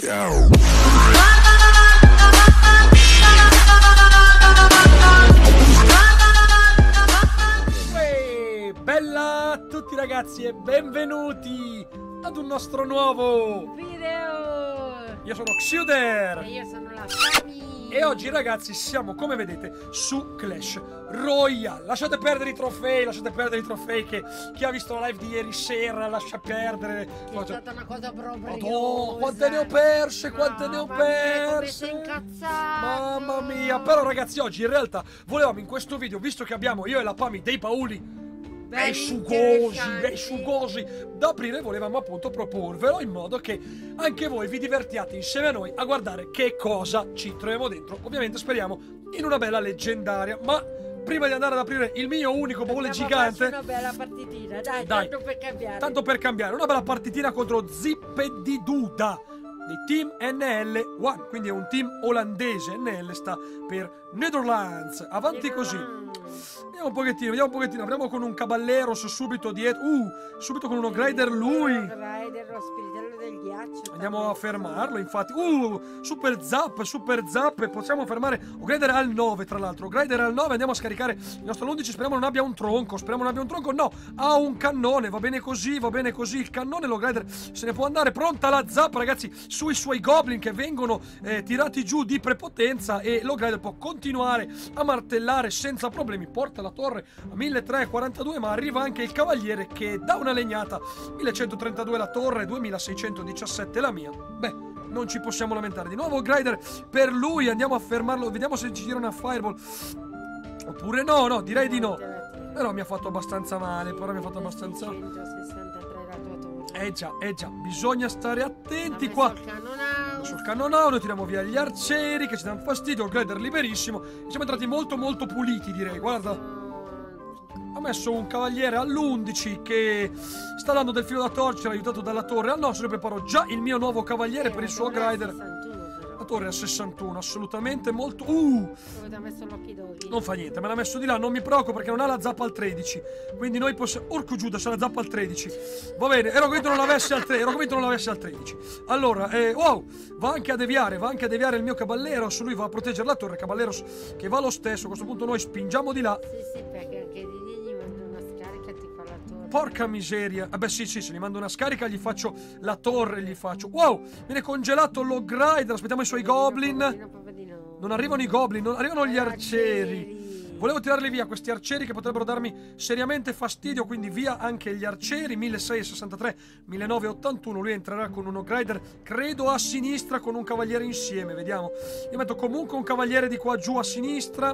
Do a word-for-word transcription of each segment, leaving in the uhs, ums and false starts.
go. Uè, bella a tutti ragazzi e benvenuti ad un nostro nuovo video. Io sono Xuder E io sono la Fami. e oggi ragazzi siamo, come vedete, su Clash Royale. Lasciate perdere i trofei, lasciate perdere i trofei che chi ha visto la live di ieri sera lascia perdere. Che è stata una cosa proprio. Madonna, quante ne ho perse, quante ne ho perse. Come sei incazzato. Mamma mia. Però ragazzi oggi in realtà volevamo in questo video, visto che abbiamo io e la Pami dei bauli bei sugosi, bei sugosi da aprire, volevamo appunto proporvelo in modo che anche voi vi divertiate insieme a noi a guardare che cosa ci troviamo dentro. Ovviamente speriamo in una bella leggendaria, ma prima di andare ad aprire il mio unico baule gigante, una bella partitina, dai, dai, tanto per cambiare. Tanto per cambiare, una bella partitina contro Zippediduda di Team N L uno, quindi è un team olandese. N L sta per Netherlands. Avanti così. Vediamo un pochettino, vediamo un pochettino. Apriamo con un caballeros subito dietro. Uh, subito con uno Grider lui. Grider, lo spiritello del ghiaccio. Andiamo a fermarlo, infatti. Uh, super zap, super zap. Possiamo fermare. O Grider al nove, tra l'altro. Grider al nove, andiamo a scaricare il nostro undici. Speriamo non abbia un tronco. Speriamo non abbia un tronco. No, ha un cannone. Va bene così, va bene così. Il cannone, lo Grider se ne può andare. Pronta la zap, ragazzi, sui suoi goblin che vengono eh, tirati giù di prepotenza. E lo Grider può continuare a martellare senza problemi. Porta la torre a milletrecentoquarantadue, ma arriva anche il cavaliere che dà una legnata. Millecentotrentadue la torre, duemilaseicentodiciassette la mia. Beh, non ci possiamo lamentare. Di nuovo Grider per lui, andiamo a fermarlo, vediamo se ci tira una fireball oppure no. No, direi di no. Però mi ha fatto abbastanza male, però mi ha fatto abbastanza centosessantatré la tua torre. Eh già, eh già, bisogna stare attenti qua. Sul Sul cannonau noi tiriamo via gli arcieri che ci danno fastidio. Il Grider liberissimo. Siamo entrati molto molto puliti, direi. Guarda, ha messo un cavaliere all'undici che sta dando del filo da torcere, aiutato dalla torre al nostro. Io preparo già il mio nuovo cavaliere per il suo Grider. La torre a sessantuno, assolutamente molto. Uh! Dove ti ha messo l'occhio d'ori? Non fa niente, me l'ha messo di là, non mi preoccupo perché non ha la zappa al tredici. Quindi noi possiamo. Orco Giuda, c'ha la zappa al tredici. Va bene, ero convinto non l'avesse al tredici. Ero convinto non l'avesse al tredici. Allora, eh, wow, va anche a deviare, va anche a deviare il mio Caballeros. Lui va a proteggere la torre. Caballeros che va lo stesso. A questo punto noi spingiamo di là. Sì, sì, perché anche di lì gli mando una scarica e ti fa la torre. Porca miseria. Eh beh sì sì, se gli mando una scarica gli faccio la torre, gli faccio. Wow, viene congelato lo Grider. Aspettiamo i suoi goblin. Non arrivano i goblin, non arrivano gli arcieri. Volevo tirarli via questi arcieri che potrebbero darmi seriamente fastidio, quindi via anche gli arcieri. Milleseicentosessantatré, millenovecentottantuno. Lui entrerà con uno Grider, credo a sinistra, con un cavaliere insieme. Vediamo. Io metto comunque un cavaliere di qua giù a sinistra.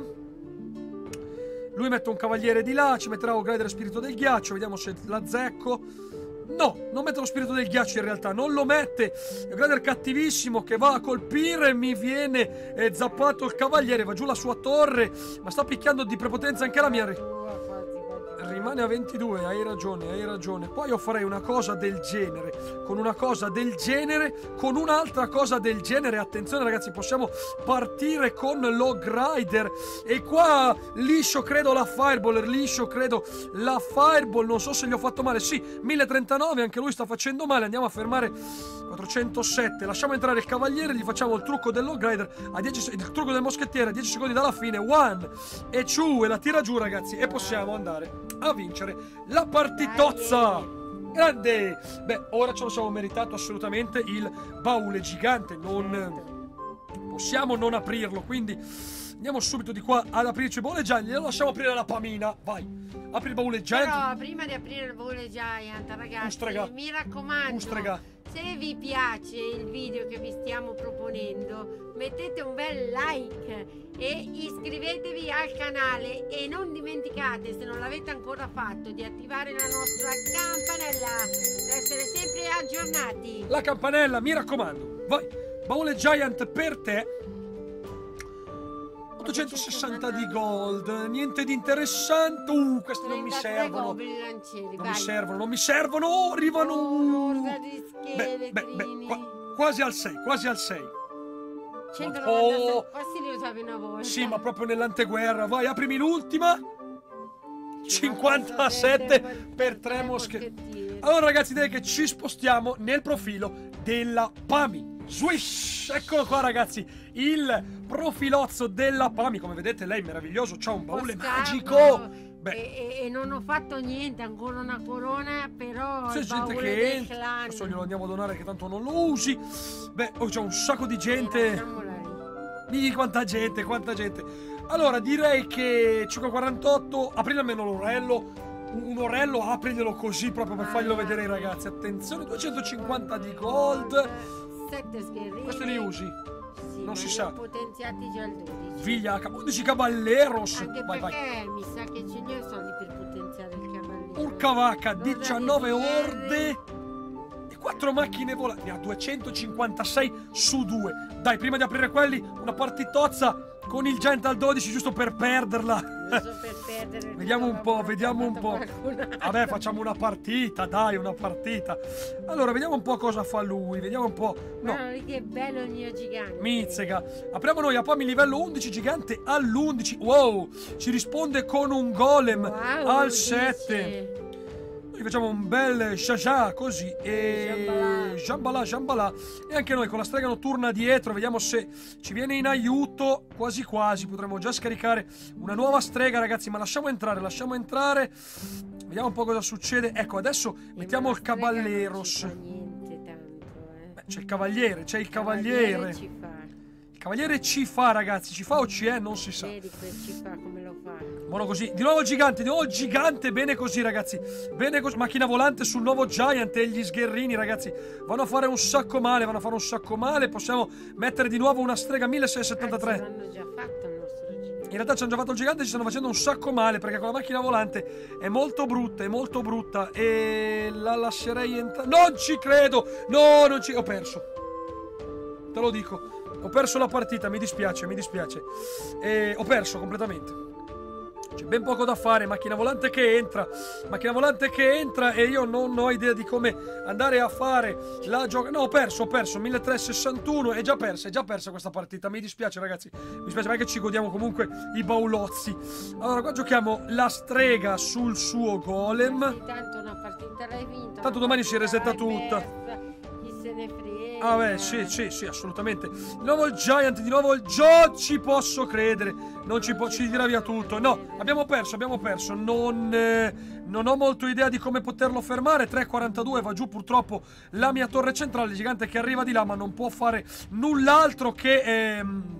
Lui mette un cavaliere di là, ci metterà un Grider spirito del ghiaccio. Vediamo se la zecco. No, non mette lo spirito del ghiaccio in realtà, non lo mette. È un Grider cattivissimo che va a colpire, mi viene eh, zappato il cavaliere, va giù la sua torre, ma sta picchiando di prepotenza anche la mia. Rimane a ventidue, hai ragione, hai ragione. Poi io farei una cosa del genere, con una cosa del genere, con un'altra cosa del genere. Attenzione ragazzi, possiamo partire con lo Grider. E qua liscio credo la fireball, liscio credo la fireball. Non so se gli ho fatto male, sì, milletrentanove, anche lui sta facendo male. Andiamo a fermare quattrocentosette, lasciamo entrare il cavaliere, gli facciamo il trucco dello Grider a dieci, il trucco del moschettiere a dieci secondi dalla fine. One e two, e la tira giù ragazzi, e possiamo andare a vincere la partitozza. Grande. Beh, ora ce lo siamo meritato assolutamente il baule gigante. Non possiamo non aprirlo, quindi andiamo subito di qua ad aprirci il baule giant. Glielo lasciamo aprire la Pamina. Vai, apri il baule giant. Però prima di aprire il baule giant, ragazzi, Ustrega. mi raccomando, Ustrega. se vi piace il video che vi stiamo proponendo, mettete un bel like e iscrivetevi al canale e non dimenticate, se non l'avete ancora fatto, di attivare la nostra campanella per essere sempre aggiornati. La campanella, mi raccomando. Vai, baule giant per te. ottocentosessanta di gold, niente di interessante. Uh, questi non mi servono. Non mi servono, non mi servono. Oh, arrivano. Beh, beh, beh, qua, quasi al sei, quasi al sei. centonovanta, oh, questi li usavi una volta. Sì, ma proprio nell'anteguerra. Vai, aprimi l'ultima. cinquantasette per tre moschettini. Allora ragazzi, direi che ci spostiamo nel profilo della Pami. Swish! Eccolo qua, ragazzi. Il profilozzo della Pami. Come vedete, lei è meraviglioso. C'ha un baule magico. E, e, e non ho fatto niente, ancora una corona, però c'è il gente baule che del entra. clan. Adesso glielo andiamo a donare che tanto non lo usi. Beh, oh, c'è un sacco di gente. Di quanta gente, quanta gente. Allora, direi che cinque e quarantotto, aprire almeno l'orello. Un orello, apriglielo così proprio per farglielo vedere ai ragazzi. Attenzione, duecentocinquanta di gold. sette sgherrini. Questi li usi? Sì, non ma si li sa. ho potenziati già al dodici. Vigliacca, undici caballeros. Anche vai, perché vai. mi sa che ce li ho soldi per potenziare il cavaliere. Urca vacca, diciannove Rosa di orde e quattro macchine volanti. Ne ha duecentocinquantasei su due. Dai, prima di aprire quelli, una partitozza con il Giant al dodici giusto per perderla. Lo so per perdere. Vediamo un po', vediamo un po'. Vabbè, facciamo una partita, dai, una partita. Allora, vediamo un po' cosa fa lui. Vediamo un po'. No. Guarda lì che bello il mio gigante. Mizzega. Apriamo noi a Pami livello undici, gigante all'undici. Wow, ci risponde con un golem Wow, al dice. sette. Noi facciamo un bel Jaja così e Jambalà, Jambalà. E anche noi con la strega notturna dietro. Vediamo se ci viene in aiuto. Quasi quasi potremmo già scaricare una nuova strega, ragazzi. Ma lasciamo entrare, lasciamo entrare. Vediamo un po' cosa succede. Ecco, adesso Eh, mettiamo il Caballeros. Non ci fa niente tanto, eh. Beh, c'è il cavaliere, c'è il cavaliere. Ci fa. Il cavaliere ci fa, ragazzi. Ci fa o ci è? Non si sa. Vedi quel ci fa come lo fa. Buono così. Di nuovo il gigante, di nuovo il gigante. Bene così, ragazzi. Bene così. Macchina volante sul nuovo Giant e gli sgherrini, ragazzi. Vanno a fare un sacco male, vanno a fare un sacco male. Possiamo mettere di nuovo una strega milleseicentottantatré. L'hanno già fatto il nostro gigante. In realtà ci hanno già fatto il gigante e ci stanno facendo un sacco male perché con la macchina volante è molto brutta, è molto brutta e la lascerei entrare. Non ci credo! No, non ci... Ho perso. Te lo dico. Ho perso la partita, mi dispiace, mi dispiace. E ho perso completamente. C'è ben poco da fare, macchina volante che entra, macchina volante che entra e io non ho idea di come andare a fare la gioca... No, ho perso, ho perso, milletrecentosessantuno, è già persa, è già persa questa partita, mi dispiace ragazzi, mi dispiace perché ci godiamo comunque i baulozzi. Allora, qua giochiamo la strega sul suo golem. Sì, tanto una partita l'hai vinta. Tanto domani si resetta tutta. Chi se ne frega. Ah beh, sì, sì, sì, assolutamente. Di nuovo il Giant, di nuovo il Gio, ci posso credere. Non ci, po ci tira via tutto. No, abbiamo perso, abbiamo perso. Non, eh, non ho molto idea di come poterlo fermare. tre e quarantadue, va giù purtroppo la mia torre centrale. Il gigante che arriva di là, ma non può fare null'altro che... Ehm,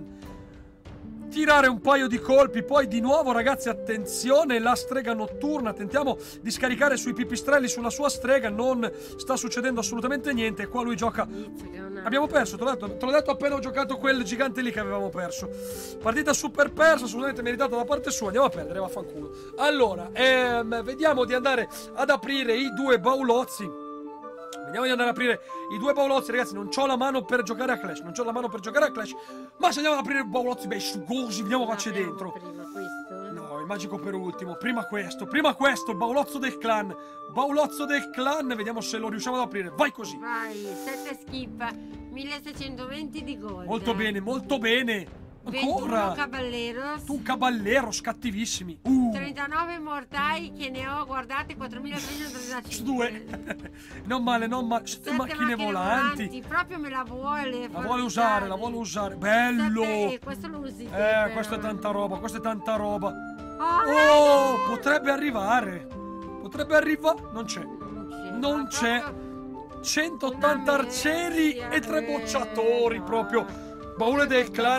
tirare un paio di colpi. Poi di nuovo ragazzi attenzione, la strega notturna, tentiamo di scaricare sui pipistrelli sulla sua strega, non sta succedendo assolutamente niente e qua lui gioca. Abbiamo perso, te l'ho detto, te l'ho detto appena ho giocato quel gigante lì che avevamo perso. Partita super persa, assolutamente meritata da parte sua. Andiamo a perdere, vaffanculo. Allora, ehm, vediamo di andare ad aprire i due baulozzi. Vediamo di andare ad aprire i due baulozzi, ragazzi. Non c'ho la mano per giocare a Clash. Non c'ho la mano per giocare a Clash. Ma se andiamo ad aprire i baulozzi, beh, sugosi, vediamo cosa c'è dentro. Prima questo? No, il magico per ultimo. Prima questo, prima questo, il baulozzo del clan. Baulozzo del clan, vediamo se lo riusciamo ad aprire. Vai così. Vai, sette skip, milleseicentoventi di gold. Molto bene, molto bene. ventuno Ancora. caballeros. Tu caballero, scattivissimi. Uh. trentanove mortai che ne ho, guardate, quattromilatrecentotrentacinque. Due. Non male, non male. Sette macchine, macchine volanti. volanti. Proprio me la vuole. La vuole usare, la vuole usare. Bello. Sette, questo lo usi. Eh, questa è tanta roba, questa è tanta roba. Oh, oh potrebbe arrivare. Potrebbe arrivare. Non c'è. Non c'è. centottanta arcieri e tre bocciatori proprio. Baule del clan.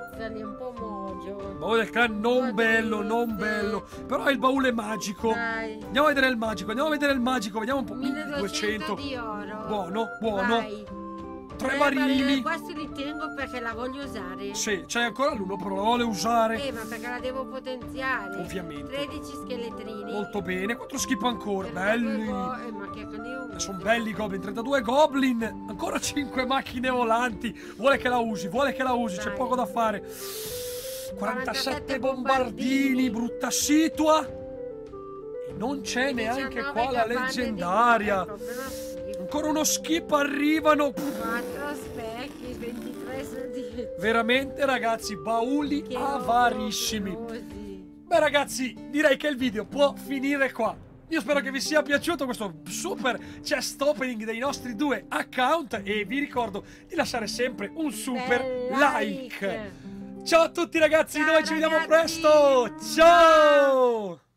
Baule del clan non bello, non bello. Però è il baule magico. Andiamo a vedere il magico, andiamo a vedere il magico, vediamo un po'. milleduecento di oro. Buono, buono. Vai. Tre barili. Questo li tengo perché la voglio usare. Sì, c'è ancora l'uno, però la vuole usare. Eh, ma perché la devo potenziare. Ovviamente. tredici scheletrini. Molto bene, quattro skip ancora. Belli. Eh, ma che ne sono belli i goblin, trentadue goblin. Ancora cinque macchine volanti. Vuole che la usi, vuole che la usi, c'è poco da fare. quarantasette bombardini, brutta situa. E non c'è neanche qua la leggendaria. Ancora uno skip, arrivano. quattro specchi, ventitré soldi. Veramente ragazzi, bauli che avarissimi. Beh ragazzi, direi che il video può finire qua. Io spero che vi sia piaciuto questo super chest opening dei nostri due account e vi ricordo di lasciare sempre un super Bel like. like. Ciao a tutti ragazzi, Ciao, noi ci vediamo ragazzi. presto. Ciao!